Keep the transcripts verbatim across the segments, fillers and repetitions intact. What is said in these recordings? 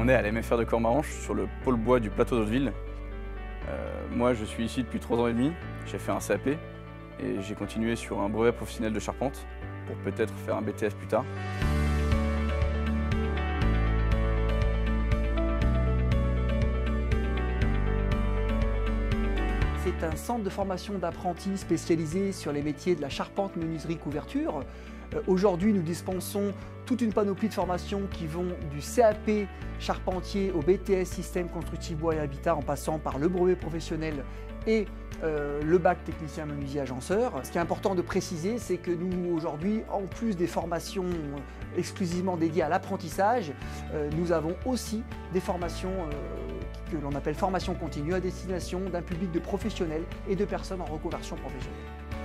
On est à l'M F R de Cormaranche, sur le pôle bois du plateau d'Hauteville. Euh, moi, je suis ici depuis trois ans et demi. J'ai fait un C A P et j'ai continué sur un brevet professionnel de charpente pour peut-être faire un B T S plus tard. C'est un centre de formation d'apprentis spécialisé sur les métiers de la charpente, menuiserie, couverture. Euh, Aujourd'hui, nous dispensons toute une panoplie de formations qui vont du C A P charpentier au B T S système constructif bois et habitat en passant par le brevet professionnel et euh, le bac technicien menuisier agenceur. Ce qui est important de préciser, c'est que nous aujourd'hui, en plus des formations exclusivement dédiées à l'apprentissage, euh, nous avons aussi des formations euh, que l'on appelle formation continue à destination d'un public de professionnels et de personnes en reconversion professionnelle.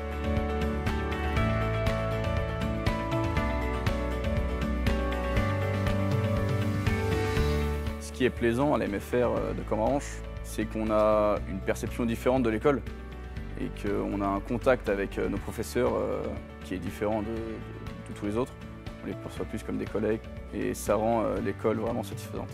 Ce qui est plaisant à l'M F R de Cormaranche, c'est qu'on a une perception différente de l'école et qu'on a un contact avec nos professeurs qui est différent de, de, de tous les autres. On les perçoit plus comme des collègues et ça rend l'école vraiment satisfaisante.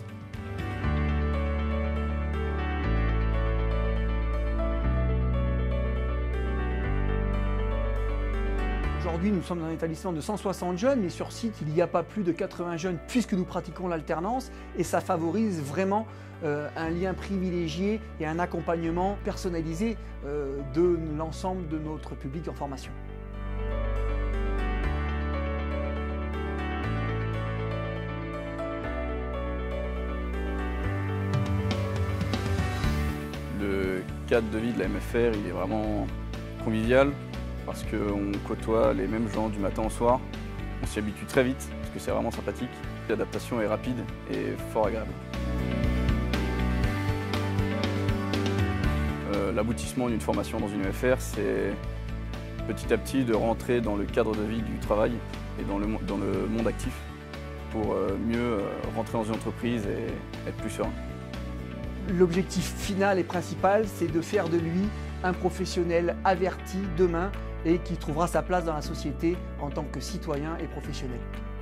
Aujourd'hui, nous sommes dans un établissement de cent soixante jeunes, mais sur site, il n'y a pas plus de quatre-vingts jeunes puisque nous pratiquons l'alternance et ça favorise vraiment euh, un lien privilégié et un accompagnement personnalisé euh, de l'ensemble de notre public en formation. Le cadre de vie de la M F R, il est vraiment convivial parce qu'on côtoie les mêmes gens du matin au soir. On s'y habitue très vite parce que c'est vraiment sympathique. L'adaptation est rapide et fort agréable. Euh, L'aboutissement d'une formation dans une M F R, c'est petit à petit de rentrer dans le cadre de vie du travail et dans le, dans le monde actif pour mieux rentrer dans une entreprise et être plus serein. L'objectif final et principal, c'est de faire de lui un professionnel averti demain et qui trouvera sa place dans la société en tant que citoyen et professionnel.